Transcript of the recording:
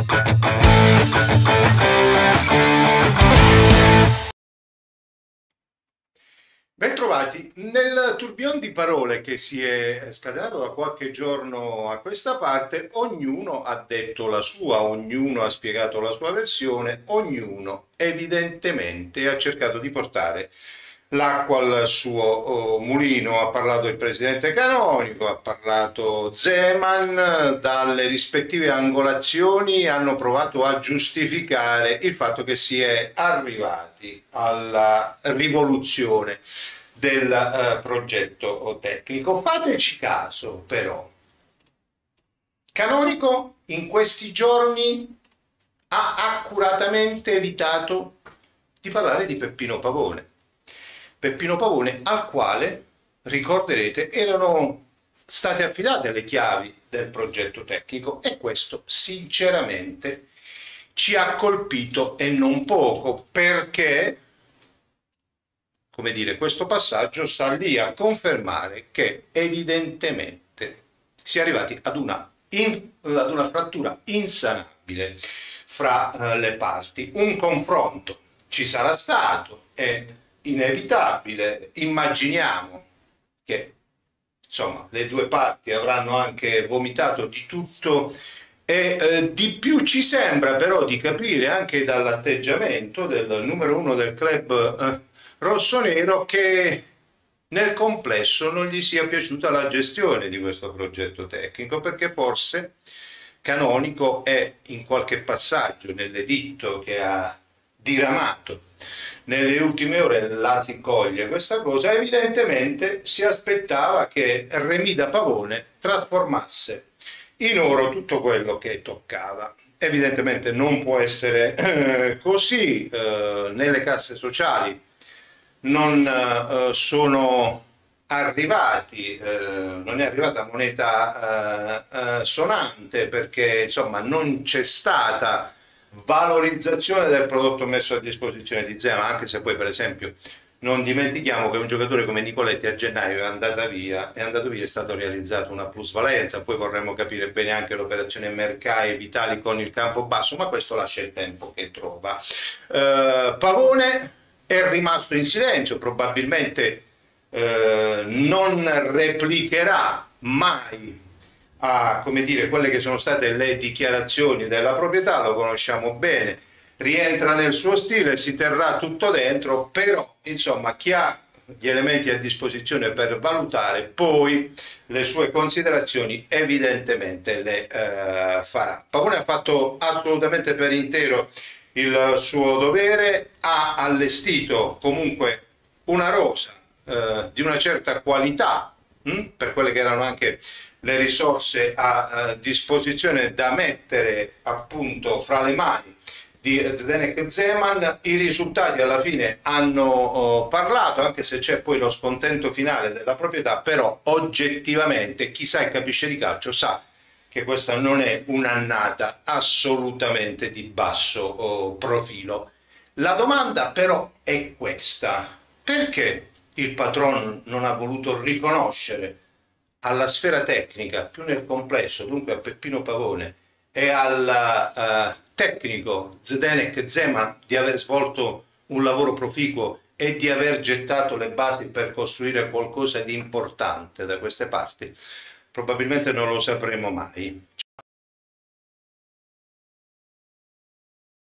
Bentrovati. Nel tourbillon di parole che si è scatenato da qualche giorno a questa parte, ognuno ha detto la sua, ognuno ha spiegato la sua versione, ognuno evidentemente ha cercato di portare l'acqua al suo mulino. Ha parlato il presidente Canonico, ha parlato Zeman, dalle rispettive angolazioni hanno provato a giustificare il fatto che si è arrivati alla rivoluzione del progetto tecnico. Fateci caso però, Canonico in questi giorni ha accuratamente evitato di parlare di Peppino Pavone. Peppino Pavone, al quale, ricorderete, erano state affidate le chiavi del progetto tecnico, e questo sinceramente ci ha colpito e non poco, perché, come dire, questo passaggio sta lì a confermare che evidentemente si è arrivati ad una frattura insanabile fra le parti. Un confronto ci sarà stato, è inevitabile. Immaginiamo che insomma le due parti avranno anche vomitato di tutto e di più. Ci sembra però di capire anche dall'atteggiamento del numero uno del club rossonero che nel complesso non gli sia piaciuta la gestione di questo progetto tecnico, perché forse Canonico è in qualche passaggio nell'editto che ha diramato nelle ultime ore, la si coglie questa cosa. Evidentemente si aspettava che Remida Pavone trasformasse in oro tutto quello che toccava. Evidentemente non può essere così. Nelle casse sociali non sono arrivati, non è arrivata moneta sonante, perché insomma non c'è stata valorizzazione del prodotto messo a disposizione di Zeman, anche se poi per esempio non dimentichiamo che un giocatore come Nicoletti a gennaio è andato via, è stato realizzato una plusvalenza. Poi vorremmo capire bene anche l'operazione Mercai e Vitali con il campo basso, ma questo lascia il tempo che trova. Pavone è rimasto in silenzio, probabilmente non replicherà mai a, come dire, quelle che sono state le dichiarazioni della proprietà. Lo conosciamo bene, rientra nel suo stile, si terrà tutto dentro, però insomma chi ha gli elementi a disposizione per valutare poi le sue considerazioni evidentemente le farà. Pavone ha fatto assolutamente per intero il suo dovere, ha allestito comunque una rosa di una certa qualità per quelle che erano anche le risorse a disposizione da mettere appunto fra le mani di Zdenek Zeman. I risultati alla fine hanno parlato, anche se c'è poi lo scontento finale della proprietà, però oggettivamente chi sa e capisce di calcio sa che questa non è un'annata assolutamente di basso profilo. La domanda però è questa: perché il patron non ha voluto riconoscere alla sfera tecnica più nel complesso, dunque a Peppino Pavone e al tecnico Zdenek Zeman, di aver svolto un lavoro proficuo e di aver gettato le basi per costruire qualcosa di importante da queste parti? Probabilmente non lo sapremo mai.